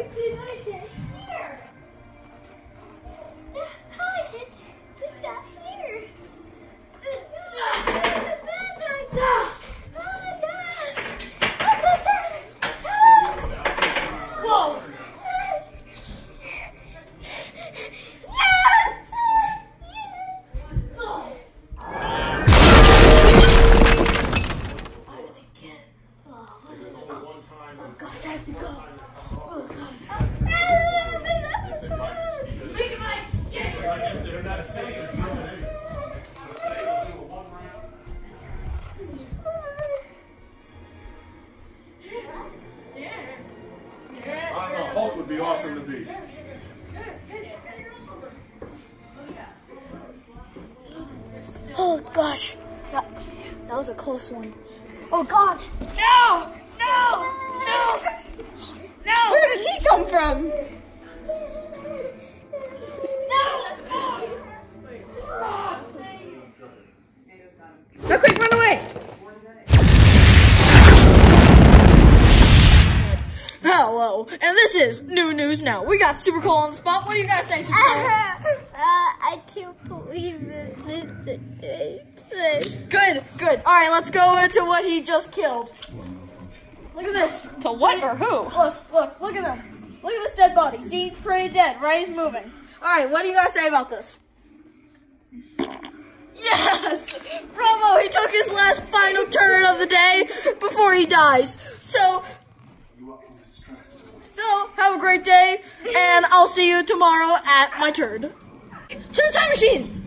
did I get here? How did I put that here? Whoa! Hulk would be awesome to be. Oh gosh, that was a close one. Oh gosh, no, no, no, no! Where did he come from? Go quick, run away! Hello, and this is New News Now. We got Super Cole on the spot. What do you guys say, Super Cole? I can't believe it. Good, good. All right, let's go into what he just killed. Look at this. To what or who? Look at him. Look at this dead body. See, pretty dead, right? He's moving. All right, what do you guys say about this? Yes! Bravo, he took his last final turn of the day before he dies. So have a great day, and I'll see you tomorrow at my turn. To the time machine!